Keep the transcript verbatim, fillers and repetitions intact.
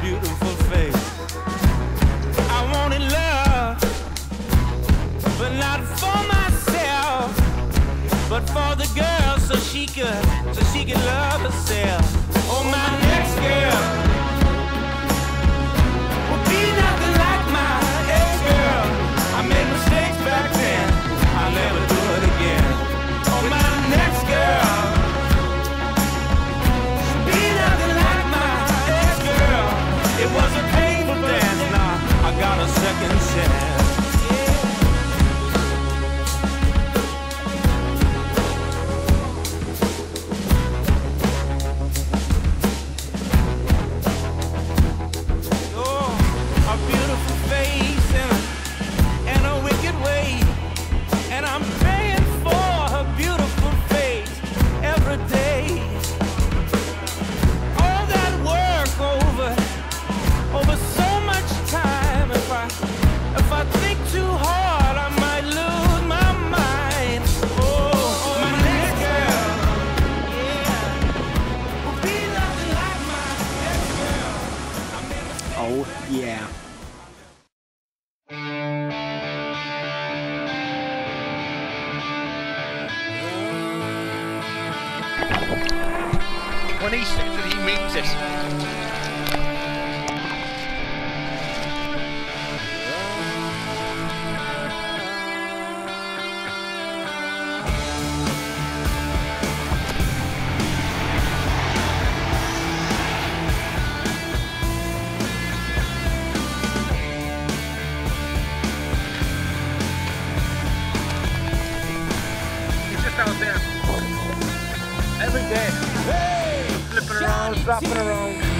beautiful face. I wanted love, but not for myself, but for the girl, so she could, so she could love herself. Oh, my next girl will be nothing like my ex-girl. I made mistakes back then, I'll never do it again. Oh, my next girl will be nothing like my ex-girl. It was a painful dance, now I got a second chance. Oh, yeah. When he says it, he means it. Out there every day, hey, flipping around, dropping around.